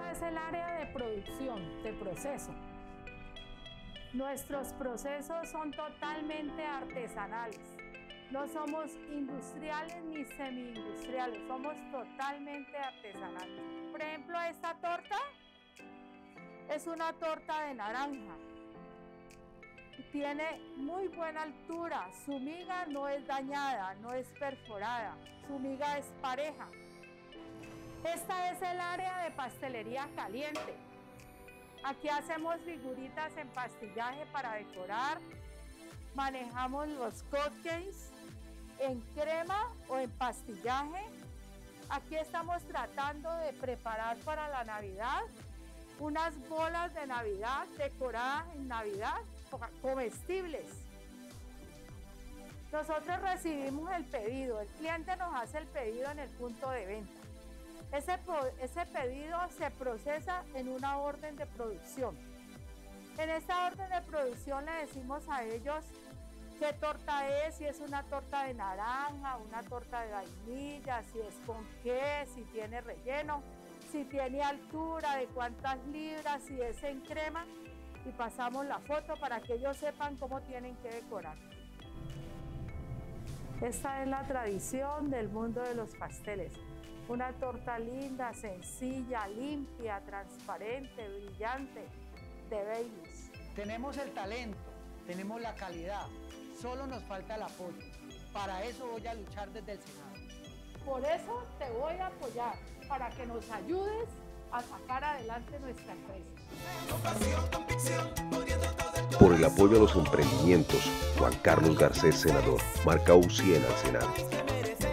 Esta es el área de producción, de proceso. Nuestros procesos son totalmente artesanales. No somos industriales ni semi-industriales, somos totalmente artesanales. Por ejemplo, esta torta es una torta de naranja. Tiene muy buena altura, su miga no es dañada, no es perforada, su miga es pareja. Esta es el área de pastelería caliente. Aquí hacemos figuritas en pastillaje para decorar, manejamos los cupcakes en crema o en pastillaje. Aquí estamos tratando de preparar para la Navidad unas bolas de Navidad decoradas en Navidad, comestibles. Nosotros recibimos el pedido, el cliente nos hace el pedido en el punto de venta. Ese pedido se procesa en una orden de producción. En esta orden de producción le decimos a ellos qué torta es, si es una torta de naranja, una torta de vainilla, si es con qué, si tiene relleno, si tiene altura, de cuántas libras, si es en crema, y pasamos la foto para que ellos sepan cómo tienen que decorar. Esta es la tradición del mundo de los pasteles. Una torta linda, sencilla, limpia, transparente, brillante, de Baileys. Tenemos el talento, tenemos la calidad, solo nos falta el apoyo. Para eso voy a luchar desde el Senado. Por eso te voy a apoyar, para que nos ayudes a sacar adelante nuestra empresa. Por el apoyo a los emprendimientos, Juan Carlos Garcés, senador, marca U100 al Senado.